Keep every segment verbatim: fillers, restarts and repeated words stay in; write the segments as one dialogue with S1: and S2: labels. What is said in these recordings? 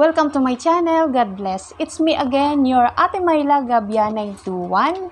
S1: Welcome to my channel. God bless. It's me again, your Ate Myla Gabia nine two one.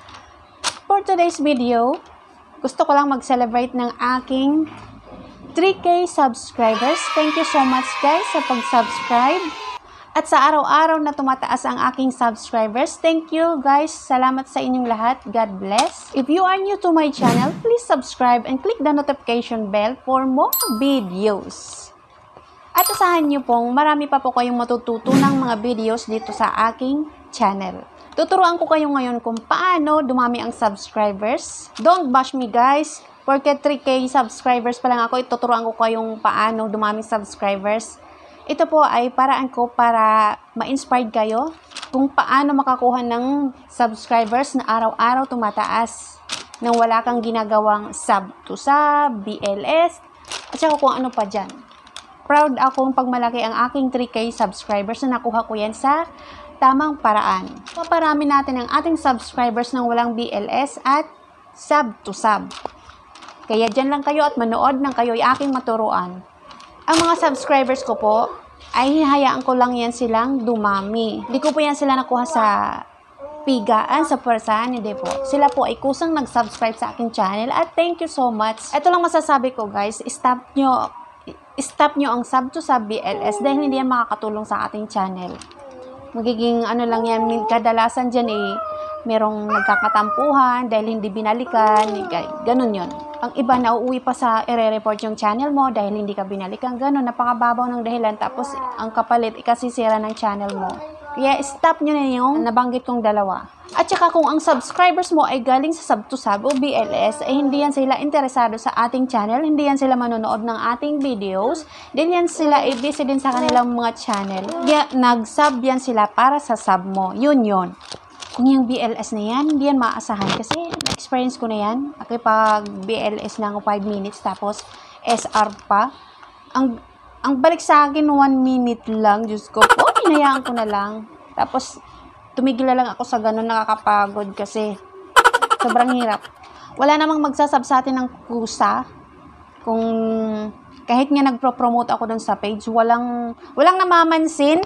S1: For today's video, gusto ko lang mag-celebrate ng aking three K subscribers. Thank you so much guys sa pag-subscribe. At sa araw-araw na tumataas ang aking subscribers, thank you guys. Salamat sa inyong lahat. God bless. If you are new to my channel, please subscribe and click the notification bell for more videos. At asahan nyo pong marami pa po kayong matututo ng mga videos dito sa aking channel. Tuturuan ko kayo ngayon kung paano dumami ang subscribers. Don't bash me guys. Porque three K subscribers pa lang ako, ituturuan ko kayong paano dumami subscribers. Ito po ay paraan ko para ma-inspired kayo kung paano makakuha ng subscribers na araw-araw tumataas nang wala kang ginagawang sub to sub, B L S, at saka kung ano pa dyan. Proud akong pagmalaki ang aking three K subscribers na nakuha ko yan sa tamang paraan. Paparami natin ang ating subscribers ng walang B L S at sub to sub. Kaya dyan lang kayo at manood ng kayo ay aking maturuan. Ang mga subscribers ko po, ay hayaan ko lang yan silang dumami. Hindi ko po yan sila nakuha sa pigaan, sa persahan, hindi po. Sila po ay kusang nag-subscribe sa aking channel at thank you so much. Ito lang masasabi ko guys, stop nyo, stop nyo ang sub to sub B L S dahil hindi yan makakatulong sa ating channel. Magiging ano lang yan, kadalasan dyan eh, merong nagkakatampuhan dahil hindi binalikan, ganun yon. Ang iba na uuwi pa sa ire-report yung channel mo dahil hindi ka binalikan, ganun, napakababaw ng dahilan, tapos ang kapalit, ikasisira ng channel mo. Kaya stop nyo na yung nabanggit kong dalawa. At saka kung ang subscribers mo ay galing sa sub to sub o B L S, ay hindi yan sila interesado sa ating channel, hindi yan sila manonood ng ating videos, din yan sila ay busy din sa kanilang mga channel. Kaya nag-sub yan sila para sa sub mo. Yun yun. Kung yung B L S na yan, hindi yan maaasahan kasi na-experience ko na yan. Okay, pag B L S lang five minutes tapos S R pa. Ang, ang balik sa akin one minute lang. Diyos ko po, hinayaan ko na lang. Tapos tumigil na lang ako sa ganun, nakakapagod kasi sobrang hirap. Wala namang magsasab sa atin ng kusa. Kung kahit nga nagpro-promote ako dun sa page, walang, walang namamansin.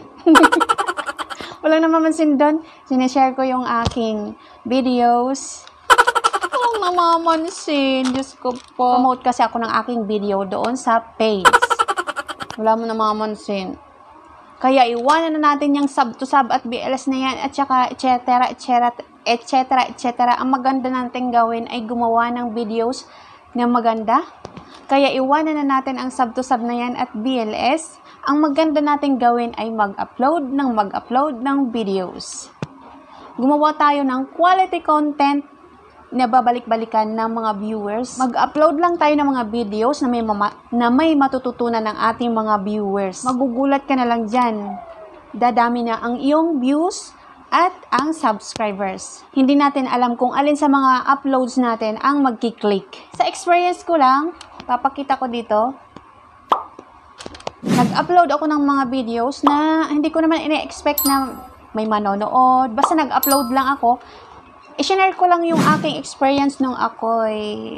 S1: Walang namamansin doon. Sineshare ko yung aking videos. Walang namamansin. Diyos ko po. Promote kasi ako ng aking video doon sa page. Wala mo namamansin. Kaya iwanan na natin yung sub to sub at B L S na yan at saka et cetera et cetera et cetera et cetera. Ang maganda natin gawin ay gumawa ng videos na maganda. Kaya iwanan na natin ang sub to sub na yan at B L S. Ang maganda nating gawin ay mag-upload ng mag-upload ng videos. Gumawa tayo ng quality content na babalik-balikan ng mga viewers. Mag-upload lang tayo ng mga videos na may, mama, na may matututunan ng ating mga viewers. Magugulat ka na lang dyan. Dadami na ang iyong views at ang subscribers. Hindi natin alam kung alin sa mga uploads natin ang magkiklik. Sa experience ko lang, papakita ko dito. Nag-upload ako ng mga videos na hindi ko naman ine-expect na may manonood. Basta nag-upload lang ako. I-share ko lang yung aking experience nung ako'y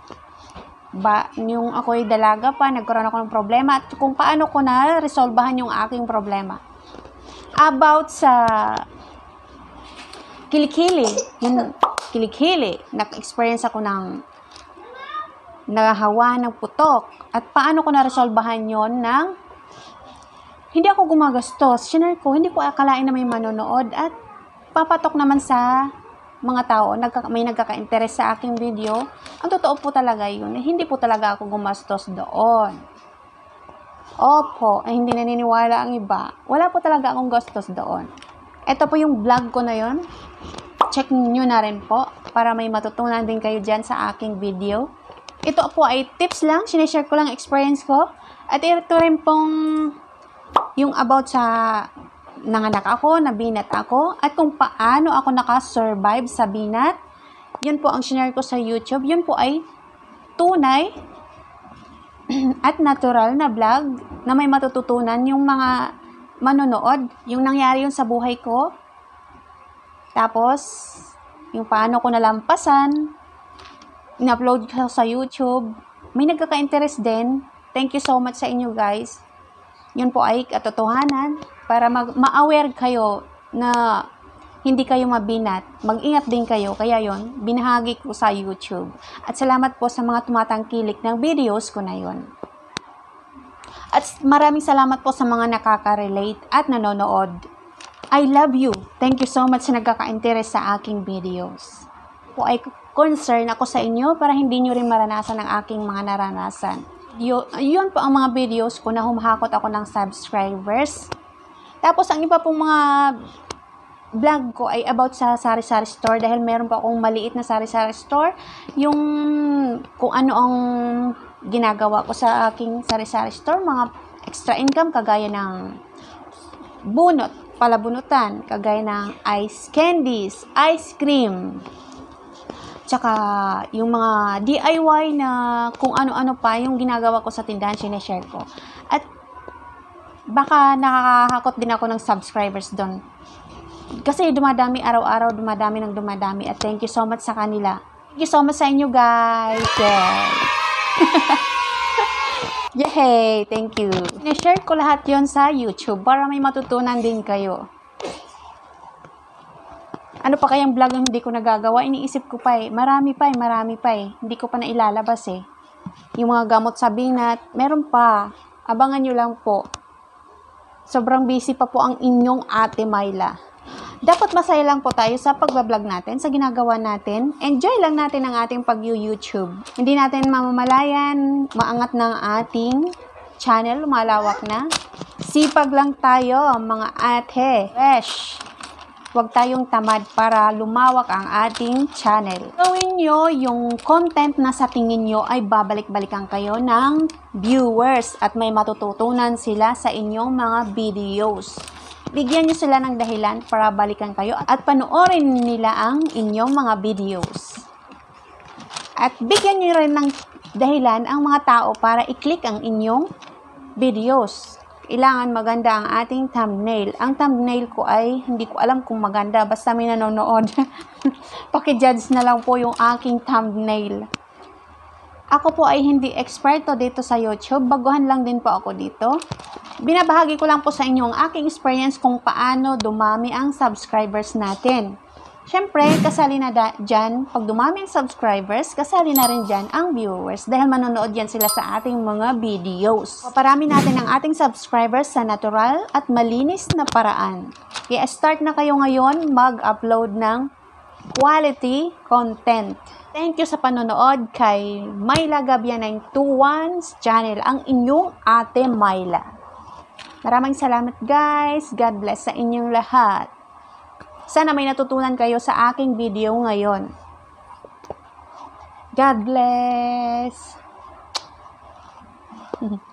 S1: ba, yung ako'y dalaga pa, nagkaroon ako ng problema at kung paano ko na resolbahan yung aking problema. About sa kilikili, yung kilikili, nag-experience ako ng nagahawa ng putok. At paano ko na-resolbahan yon ng hindi ako gumagastos. Shinare ko, hindi ko akalain na may manonood at papatok naman sa mga tao, nagka, may nagkaka-interest sa aking video. Ang totoo po talaga yun, hindi po talaga ako gumastos doon. Opo, ay hindi naniniwala ang iba. Wala po talaga akong gastos doon. Ito po yung vlog ko na yun. Check nyo na rin po para may matutunan din kayo dyan sa aking video. Ito po ay tips lang, sinishare ko lang experience ko. At ito rin pong yung about sa nanganak ako, nabinat ako, at kung paano ako nakasurvive sa binat. Yun po ang sinare ko sa YouTube. Yun po ay tunay at natural na vlog na may matututunan yung mga manonood. Yung nangyari yun sa buhay ko. Tapos, yung paano ko nalampasan, in-upload ko sa YouTube. May nagkaka-interest din. Thank you so much sa inyo guys. Yun po ay katotohanan. para mag- ma-aware kayo na hindi kayo mabinat. Mag-ingat din kayo. Kaya yon, binahagi ko sa YouTube. At salamat po sa mga tumatangkilik ng videos ko na yon. At maraming salamat po sa mga nakaka-relate at nanonood. I love you. Thank you so much sa nagkaka-interest sa aking videos. Po ay concern ako sa inyo para hindi nyo rin maranasan ang aking mga naranasan. Yo, yun po ang mga videos ko na humahakot ako ng subscribers. Tapos ang iba pong mga vlog ko ay about sa sari-sari store dahil meron pa akong maliit na sari-sari store. Yung kung ano ang ginagawa ko sa aking sari-sari store, mga extra income kagaya ng bunot, palabunutan, kagaya ng ice candies, ice cream, tsaka yung mga D I Y na kung ano-ano pa yung ginagawa ko sa tindahan, sineshare ko. At baka nakakahakot din ako ng subscribers doon. Kasi dumadami araw-araw, dumadami ng dumadami. At thank you so much sa kanila. Thank you so much sa inyo, guys. Yay! Yay! Thank you. I-share ko lahat yon sa YouTube para may matutunan din kayo. Ano pa kayang vlog yung hindi ko nagagawa? Iniisip ko pa eh. Marami pa eh, marami pa eh. Hindi ko pa nailalabas eh. Yung mga gamot sa binat, meron pa. Abangan nyo lang po. Sobrang busy pa po ang inyong Ate Myla. Dapat masaya lang po tayo sa pagbablog natin, sa ginagawa natin. Enjoy lang natin ang ating pag-YouTube. Hindi natin mamamalayan, maangat ng ating channel, lumalawak na. Sipag lang tayo, mga ate. Fresh. Huwag tayong tamad para lumawak ang ating channel. Gawin nyo yung content na sa tingin nyo ay babalik-balikan kayo ng viewers at may matututunan sila sa inyong mga videos. Bigyan nyo sila ng dahilan para balikan kayo at panoorin nila ang inyong mga videos. At bigyan nyo rin ng dahilan ang mga tao para i-click ang inyong videos. Kailangan maganda ang ating thumbnail. Ang thumbnail ko ay hindi ko alam kung maganda. Basta may nanonood. Paki-judge na lang po yung aking thumbnail. Ako po ay hindi eksperto dito sa YouTube. Baguhan lang din po ako dito. Binabahagi ko lang po sa inyo ang aking experience kung paano dumami ang subscribers natin. Siyempre, kasali na dyan, pag dumami ang subscribers, kasali na rin dyan ang viewers dahil manonood yan sila sa ating mga videos. Paparami natin ang ating subscribers sa natural at malinis na paraan. Kaya start na kayo ngayon mag-upload ng quality content. Thank you sa panonood kay Myla Gabia nine two one's channel, ang inyong Ate Myla. Maraming salamat guys. God bless sa inyong lahat. Sana may natutunan kayo sa aking video ngayon. God bless.